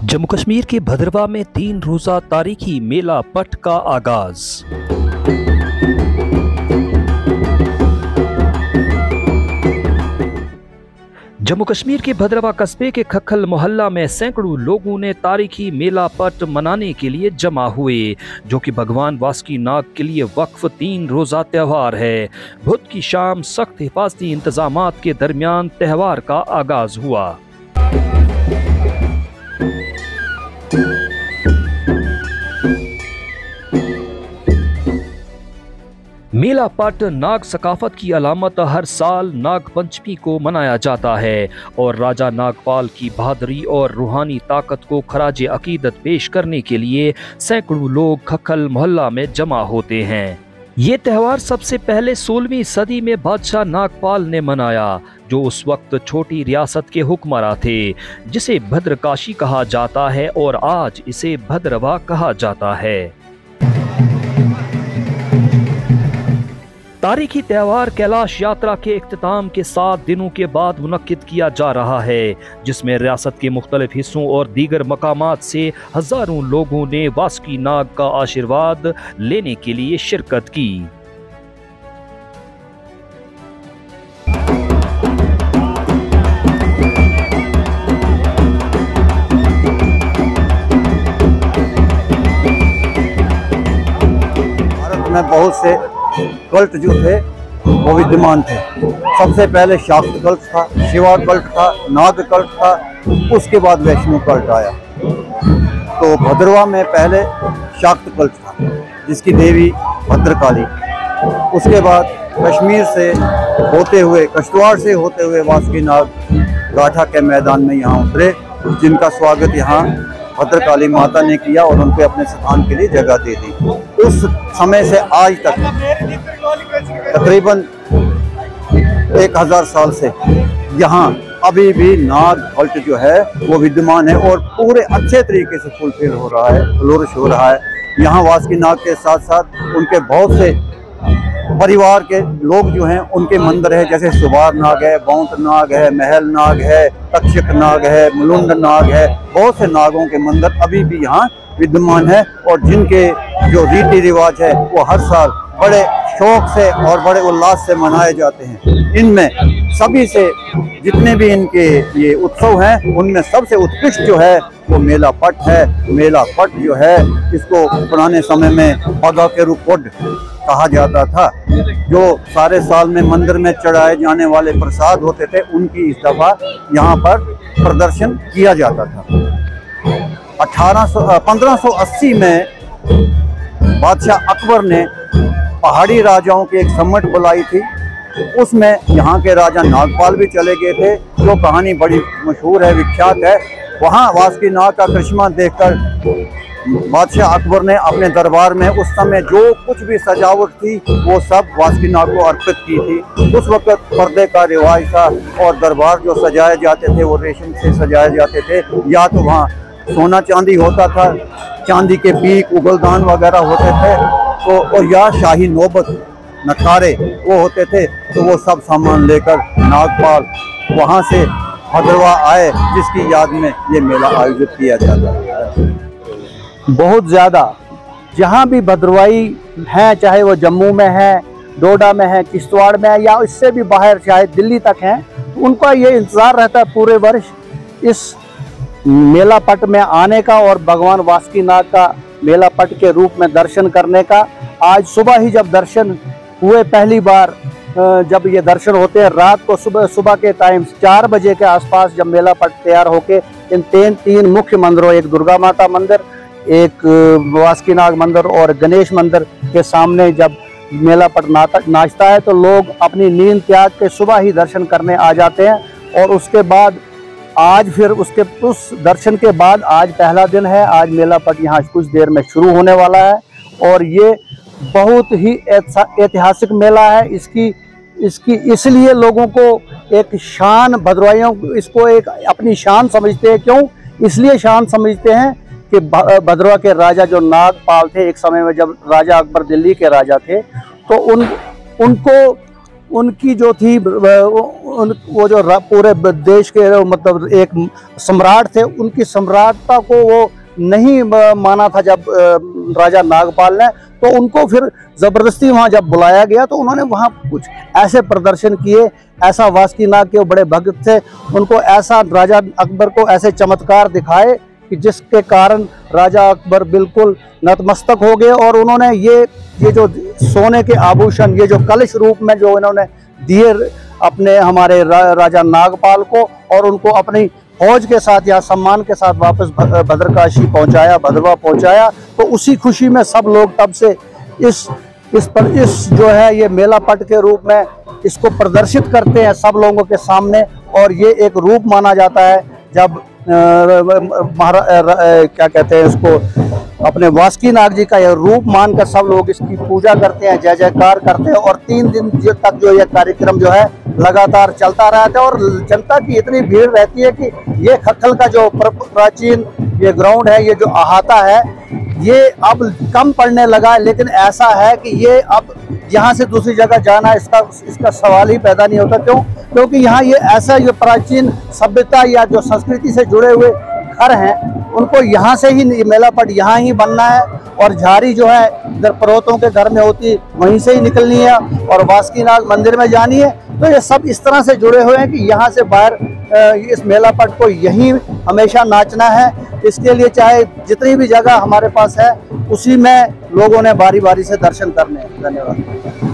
जम्मू कश्मीर के भद्रवाह में 3 रोज़ा तारीखी मेला पट का आगाज। जम्मू कश्मीर के भद्रवाह कस्बे के खक्खल मोहल्ला में सैकड़ों लोगों ने तारीखी मेला पट मनाने के लिए जमा हुए, जो कि भगवान वासुकी नाग के लिए वक्फ 3 रोज़ा त्यौहार है। बुध की शाम सख्त हिफाजती इंतजामात के दरमियान त्यौहार का आगाज हुआ। मेला पट नाग सकाफत की अलामत हर साल नाग पंचमी को मनाया जाता है और राजा नागपाल की बहादुरी और रूहानी ताकत को खराज अकीदत पेश करने के लिए सैकड़ों लोग खक्खल मोहल्ला में जमा होते हैं। ये त्यौहार सबसे पहले 16वीं सदी में बादशाह नागपाल ने मनाया, जो उस वक्त छोटी रियासत के हुक्मरान थे, जिसे भद्रकाशी कहा जाता है और आज इसे भद्रवाह कहा जाता है। तारीखी त्यौहार कैलाश यात्रा के इख्तिताम के 7 दिनों के बाद मुनक्किद किया जा रहा है, जिसमें रियासत के मुख्तलिफ हिस्सों और दीगर मकामात से हजारों लोगों ने वासुकी नाग का आशीर्वाद लेने के लिए शिरकत की। भारत में बहुत से कल्ट जो थे वो विद्यमान थे। सबसे पहले शाक्त कल्ट था, शिवा कल्ट था, नाग कल्ट था, उसके बाद वैष्णव कल्ट आया। तो भद्रवाह में पहले शाक्त कल्ट था, जिसकी देवी भद्रकाली। उसके बाद कश्मीर से होते हुए, किश्तवाड़ से होते हुए वासुकी नाग गाठा के मैदान में यहाँ उतरे, जिनका स्वागत यहाँ भद्रकाली माता ने किया और उनको अपने स्थान के लिए जगह दे दी। उस समय से आज तक तकरीबन 1000 साल से यहाँ अभी भी नाग कल्ट जो है वो विद्यमान है और पूरे अच्छे तरीके से फुलफिल हो रहा है, फ्लोरिश हो रहा है। यहाँ वासुकी नाग के साथ साथ उनके बहुत से परिवार के लोग जो हैं उनके मंदिर है, जैसे सुबार नाग है, बौंत नाग है, महल नाग है, तक्षक नाग है, मुलुंड नाग है। बहुत से नागों के मंदिर अभी भी यहाँ विद्यमान है और जिनके जो रीति रिवाज है वो हर साल बड़े शौक से और बड़े उल्लास से मनाए जाते हैं। इनमें सभी से जितने भी इनके ये उत्सव हैं उनमें सबसे उत्कृष्ट जो है वो मेला पट है। मेला पट जो है इसको पुराने समय में पगा के रूपोड कहा जाता था। जो सारे साल में मंदिर में चढ़ाए जाने वाले प्रसाद होते थे उनकी इस दफा यहाँ पर प्रदर्शन किया जाता था। 1580 में बादशाह अकबर ने पहाड़ी राजाओं की एक सम्मट बुलाई थी। उसमें यहाँ के राजा नागपाल भी चले गए थे। जो कहानी बड़ी मशहूर है, विख्यात है। वहाँ वासुकी नाग का करिश्मा देखकर बादशाह अकबर ने अपने दरबार में उस समय जो कुछ भी सजावट थी वो सब वासुकी नाग को अर्पित की थी। उस वक्त पर्दे का रिवाज था और दरबार जो सजाए जाते थे वो रेशम से सजाए जाते थे, या तो वहाँ सोना चांदी होता था, चांदी के पीक उगलदान वगैरह होते थे, तो और या शाही नौबत नकारे वो होते थे। तो वो सब सामान लेकर नागपाल वहाँ से भद्रवाह आए, जिसकी याद में ये मेला आयोजित किया जाता है। बहुत ज़्यादा जहाँ भी भद्रवाही हैं, चाहे वो जम्मू में है, डोडा में है, किश्तवाड़ में है, या इससे भी बाहर चाहे दिल्ली तक हैं, तो उनका ये इंतज़ार रहता है पूरे वर्ष इस मेला पट में आने का और भगवान वासुकी नाग का मेला पट के रूप में दर्शन करने का। आज सुबह ही जब दर्शन हुए, पहली बार जब ये दर्शन होते हैं रात को, सुबह के टाइम 4 बजे के आसपास जब मेला पट तैयार होके इन 3 मुख्य मंदिरों, एक दुर्गा माता मंदिर, एक वासुकी नाग मंदिर और गणेश मंदिर के सामने जब मेला पट नाचता है तो लोग अपनी नींद त्याग के सुबह ही दर्शन करने आ जाते हैं। और उसके बाद आज फिर उस दर्शन के बाद आज पहला दिन है। आज मेला पट यहाँ कुछ देर में शुरू होने वाला है और ये बहुत ही ऐतिहासिक मेला है। इसकी इसलिए लोगों को एक शान, भद्रवाहियों इसको एक अपनी शान समझते हैं। क्यों इसलिए शान समझते हैं कि भद्रवाह के राजा जो नागपाल थे, एक समय में जब राजा अकबर दिल्ली के राजा थे, तो उनको उनकी जो थी वो जो पूरे देश के मतलब एक सम्राट थे, उनकी सम्राटता को वो नहीं माना था जब राजा नागपाल ने, तो उनको फिर ज़बरदस्ती वहाँ जब बुलाया गया तो उन्होंने वहाँ कुछ ऐसे प्रदर्शन किए, ऐसा वास्कीनाग के बड़े भक्त थे, उनको ऐसा राजा अकबर को ऐसे चमत्कार दिखाए कि जिसके कारण राजा अकबर बिल्कुल नतमस्तक हो गए। और उन्होंने ये जो सोने के आभूषण, ये जो कलश रूप में जो इन्होंने दिए अपने हमारे राजा नागपाल को, और उनको अपनी फौज के साथ या सम्मान के साथ वापस भद्रकाशी पहुंचाया, भद्रवा पहुंचाया। तो उसी खुशी में सब लोग तब से इस जो है ये मेला पट के रूप में इसको प्रदर्शित करते हैं सब लोगों के सामने। और ये एक रूप माना जाता है जब क्या कहते हैं इसको, अपने वास्कीनाग जी का यह रूप मानकर सब लोग इसकी पूजा करते हैं, जय जयकार करते हैं। और 3 दिन तक जो ये कार्यक्रम जो है लगातार चलता रहता है। और जनता की इतनी भीड़ रहती है कि ये खक्खल का जो प्राचीन ये ग्राउंड है, ये जो अहाता है, ये अब कम पड़ने लगा है। लेकिन ऐसा है कि ये अब यहाँ से दूसरी जगह जाना इसका सवाल ही पैदा नहीं होता। क्यों? क्योंकि यहाँ ये ऐसा ये प्राचीन सभ्यता या जो संस्कृति से जुड़े हुए घर हैं, उनको यहाँ से ही मेला पट यहाँ ही बनना है। और झारी जो है इधर पर्वतों के घर में होती, वहीं से ही निकलनी है और वास्कीनाग मंदिर में जानी है। तो ये सब इस तरह से जुड़े हुए हैं कि यहाँ से बाहर इस मेला पट को यहीं हमेशा नाचना है। इसके लिए चाहे जितनी भी जगह हमारे पास है, उसी में लोगों ने बारी बारी से दर्शन करने हैं। धन्यवाद।